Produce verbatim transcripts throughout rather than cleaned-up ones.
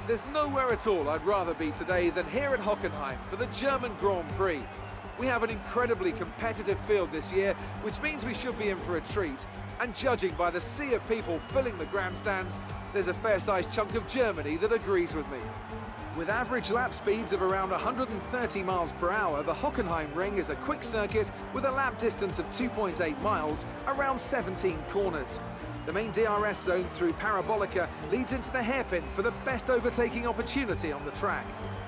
There's nowhere at all I'd rather be today than here at Hockenheim for the German Grand Prix. We have an incredibly competitive field this year, which means we should be in for a treat. And judging by the sea of people filling the grandstands, there's a fair-sized chunk of Germany that agrees with me. With average lap speeds of around one hundred thirty miles per hour, the Hockenheim Ring is a quick circuit with a lap distance of two point eight miles, around seventeen corners. The main D R S zone through Parabolica leads into the hairpin for the best overtaking opportunity on the track.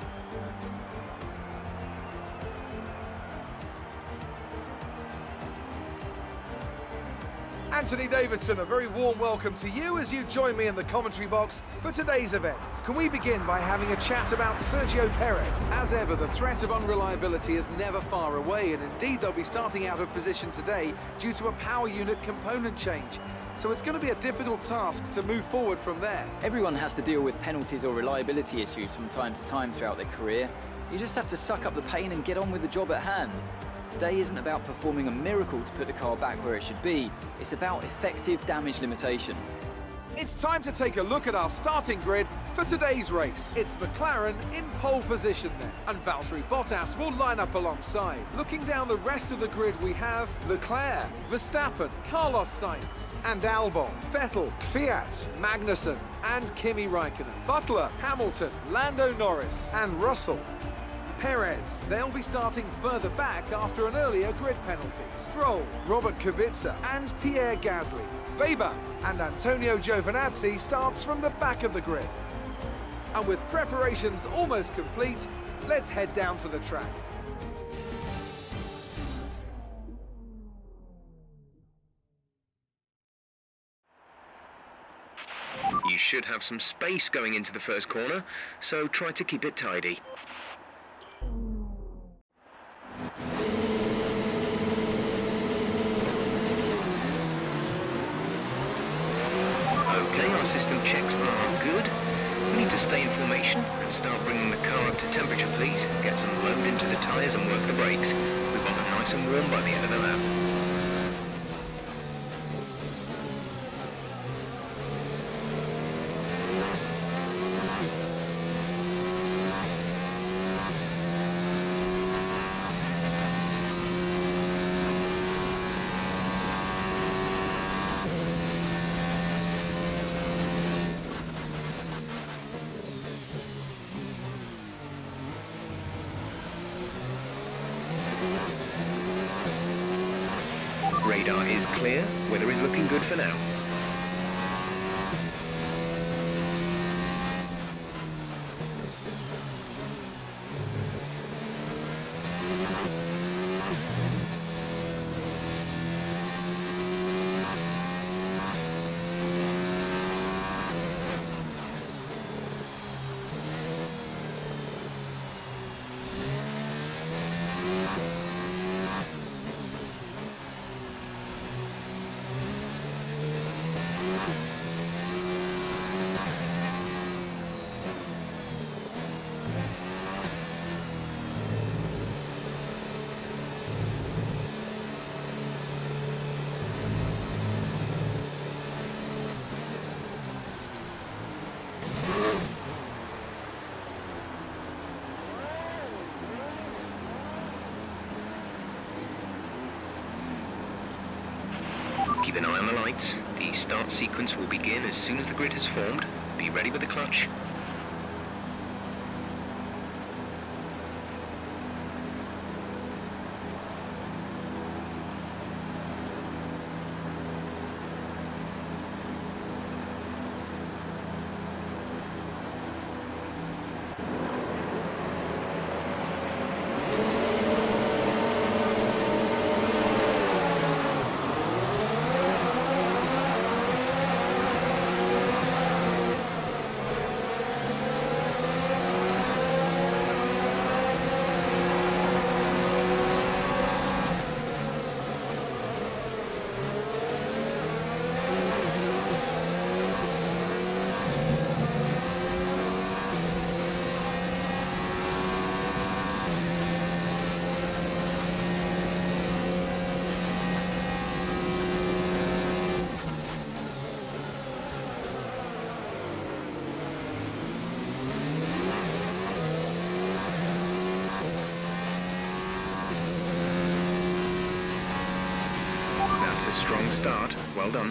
Anthony Davidson, a very warm welcome to you as you join me in the commentary box for today's event. Can we begin by having a chat about Sergio Perez? As ever, the threat of unreliability is never far away, and indeed they'll be starting out of position today due to a power unit component change. So it's going to be a difficult task to move forward from there. Everyone has to deal with penalties or reliability issues from time to time throughout their career. You just have to suck up the pain and get on with the job at hand. Today isn't about performing a miracle to put the car back where it should be. It's about effective damage limitation. It's time to take a look at our starting grid for today's race. It's McLaren in pole position then, and Valtteri Bottas will line up alongside. Looking down the rest of the grid, we have Leclerc, Verstappen, Carlos Sainz, and Albon, Vettel, Kvyat, Magnussen, and Kimi Raikkonen, Butler, Hamilton, Lando Norris, and Russell. Perez, they'll be starting further back after an earlier grid penalty. Stroll, Robert Kubica and Pierre Gasly. Weber and Antonio Giovinazzi starts from the back of the grid. And with preparations almost complete, let's head down to the track. You should have some space going into the first corner, so try to keep it tidy. Okay, our system checks are good. We need to stay in formation and start bringing the car up to temperature, please. Get some load into the tyres and work the brakes. We want them nice and warm by the end of the lap. Radar is clear, weather is looking good for now. Keep an eye on the lights. The start sequence will begin as soon as the grid has formed. Be ready with the clutch. That's a strong start. Well done.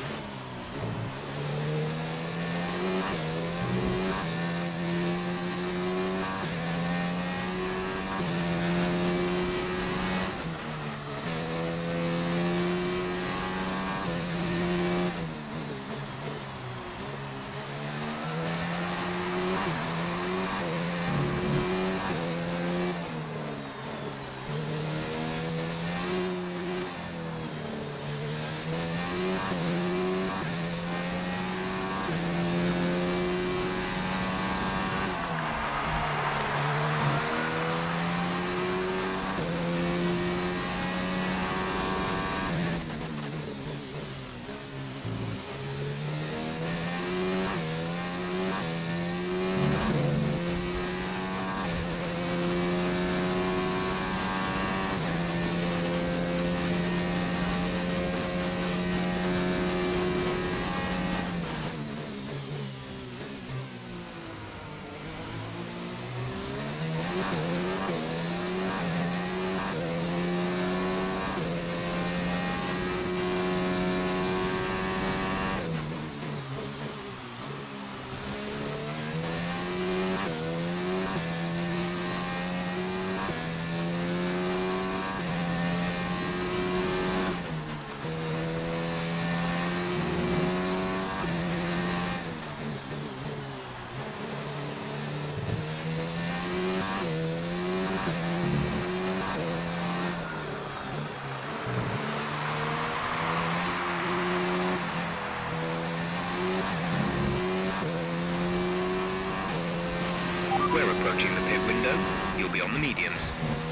We're approaching the pit window. You'll be on the mediums.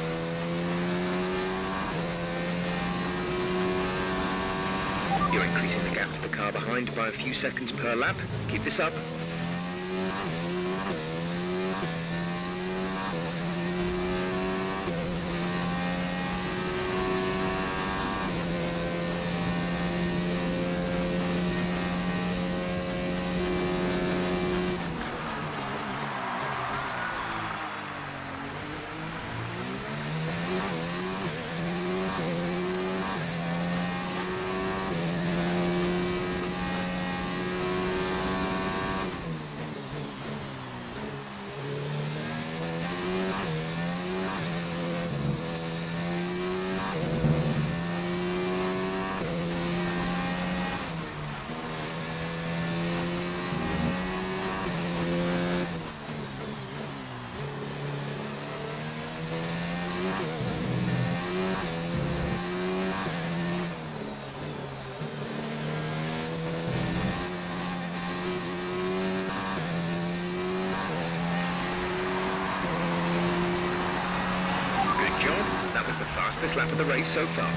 You're increasing the gap to the car behind by a few seconds per lap. Keep this up. That was the fastest lap of the race so far.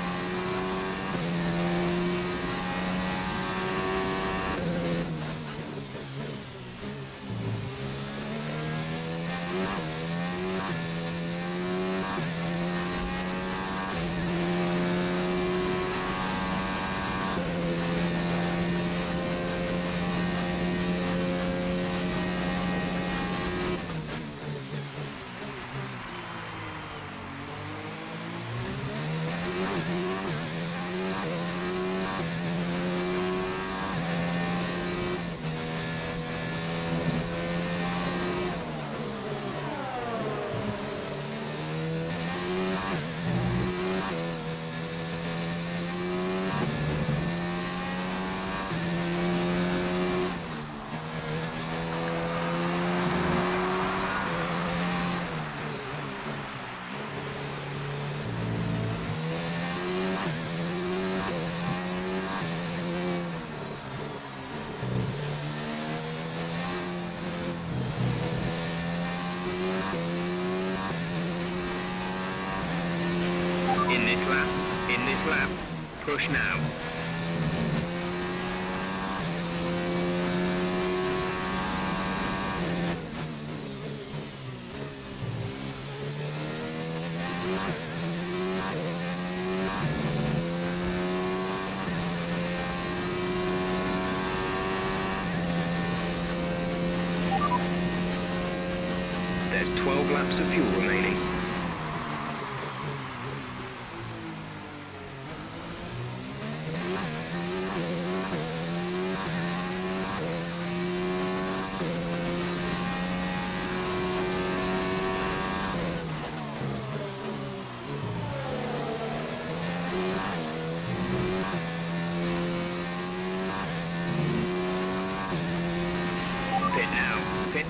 In this lap, in this lap, push now. There's twelve laps of fuel remaining.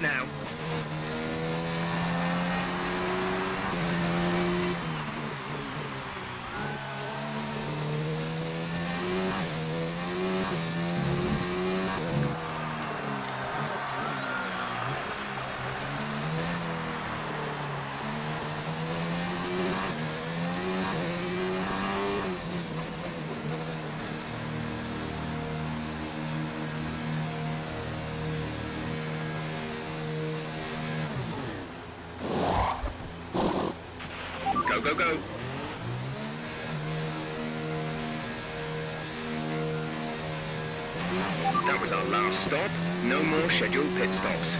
now. Go, go, go. That was our last stop. No more scheduled pit stops.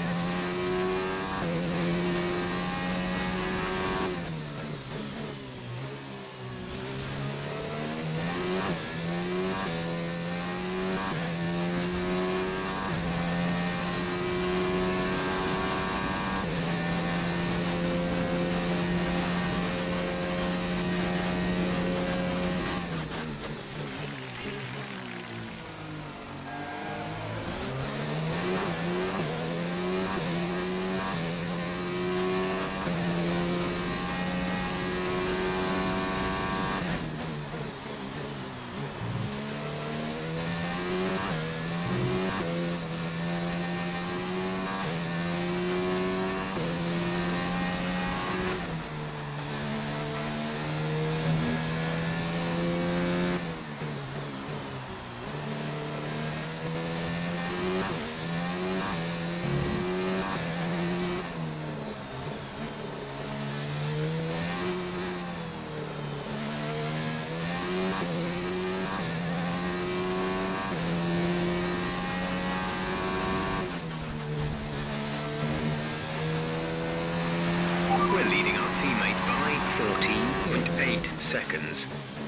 We're leading our teammate by fourteen point eight seconds.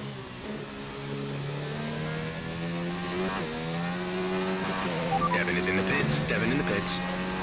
Devin is in the pits, Devin in the pits.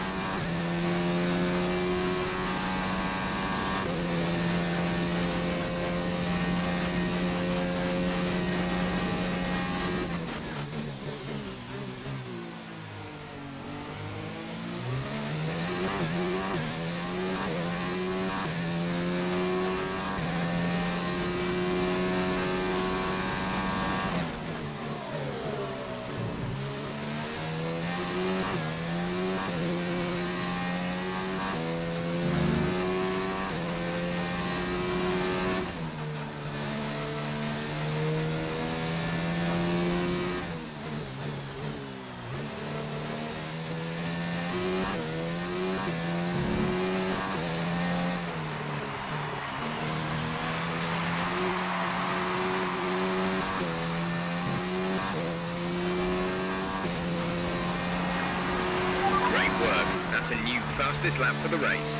That's a new fastest lap for the race.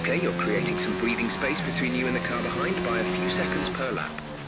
Okay, you're creating some breathing space between you and the car behind by a few seconds per lap.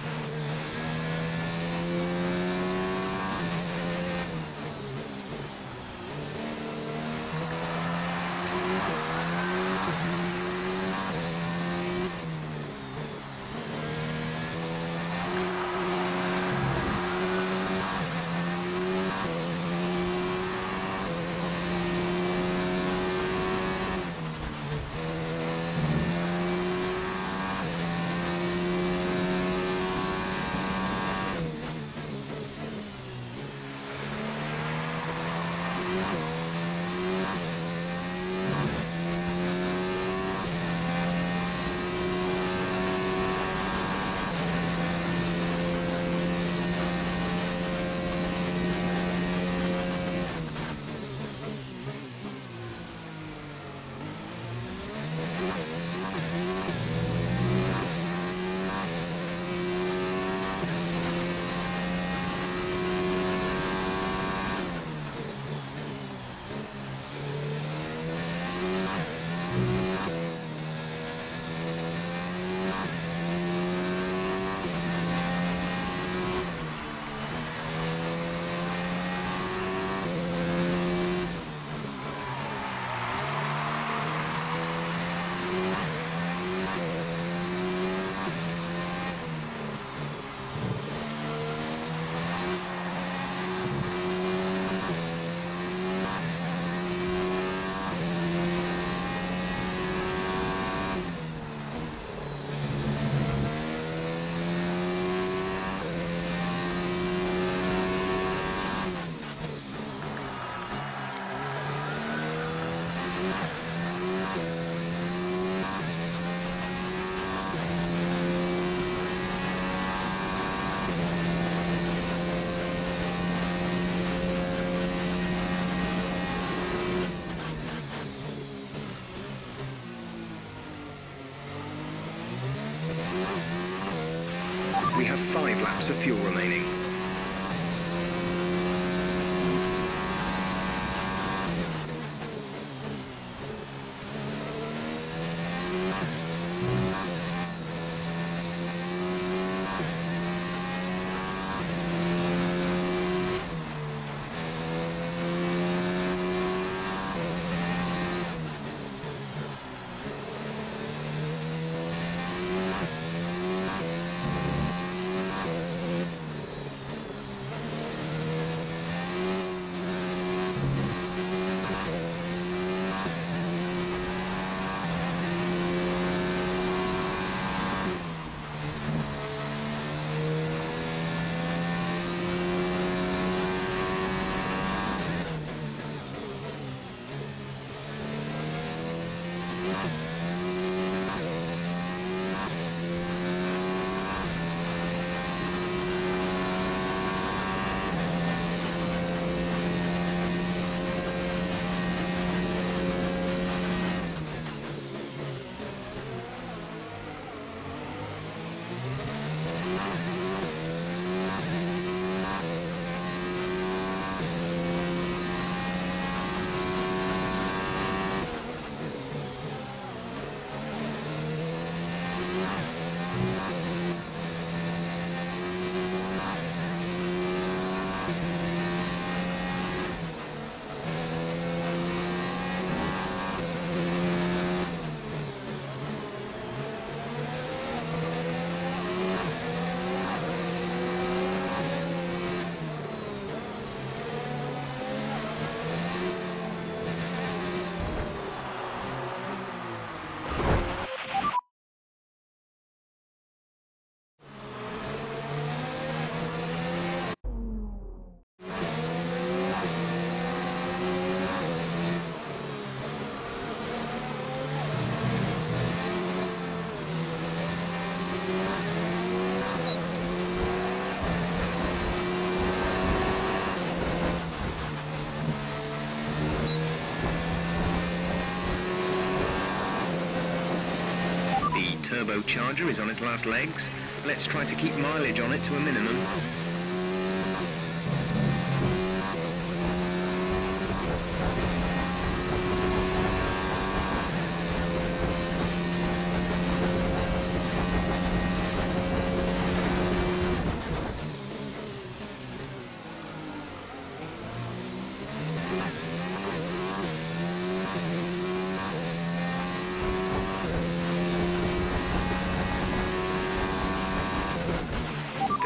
We have five laps of fuel remaining. Turbocharger is on its last legs. Let's try to keep mileage on it to a minimum.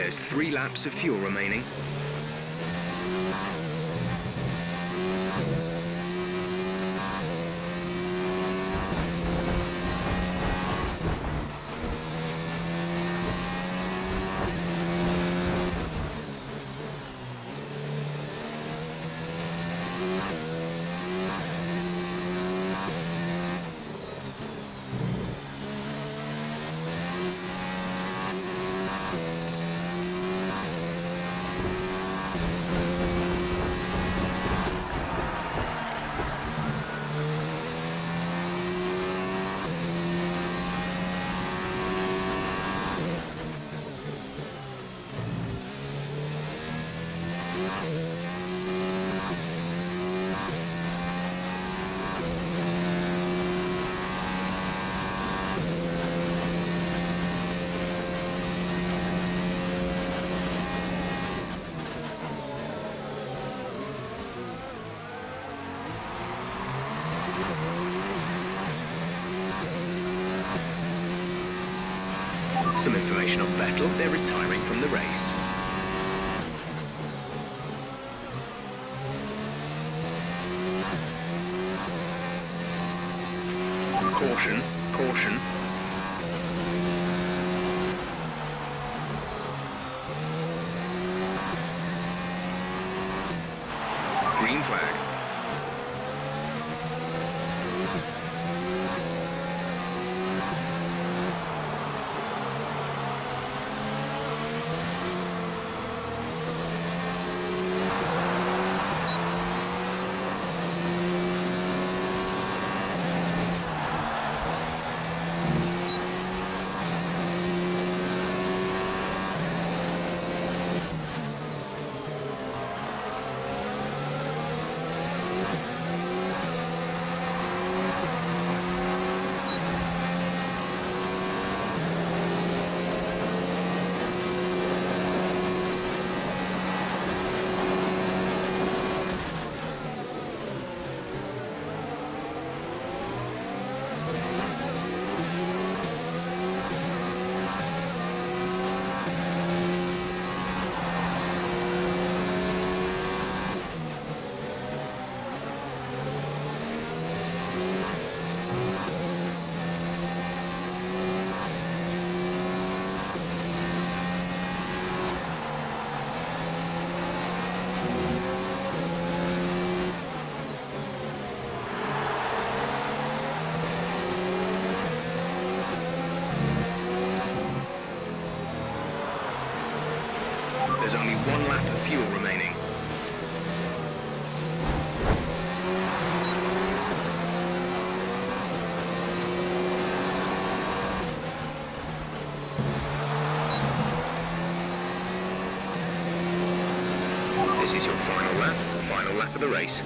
There's three laps of fuel remaining. Some information on Vettel, they're retiring from the race. Caution, caution. Green flag. There's only one lap of fuel remaining. This is your final lap, final lap of the race.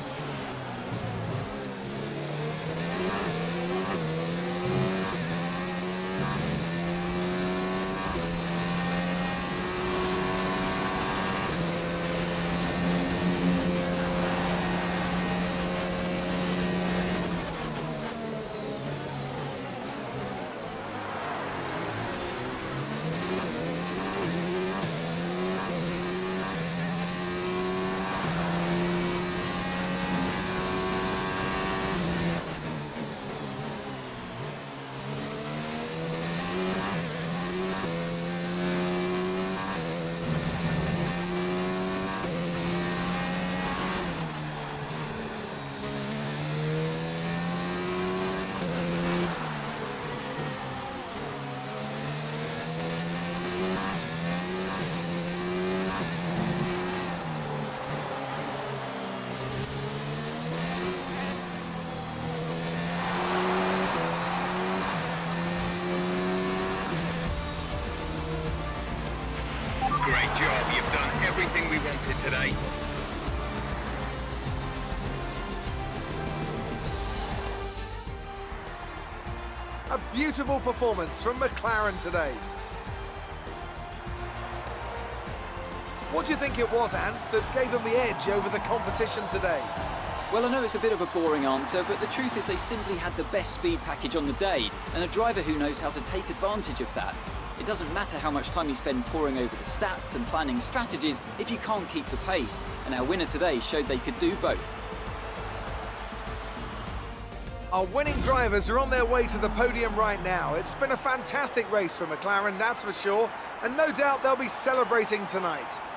Great job, you've done everything we wanted today. A beautiful performance from McLaren today. What do you think it was, Ant, that gave them the edge over the competition today? Well, I know it's a bit of a boring answer, but the truth is they simply had the best speed package on the day, and a driver who knows how to take advantage of that. It doesn't matter how much time you spend poring over the stats and planning strategies if you can't keep the pace, and our winner today showed they could do both. Our winning drivers are on their way to the podium right now. It's been a fantastic race for McLaren, that's for sure, and no doubt they'll be celebrating tonight.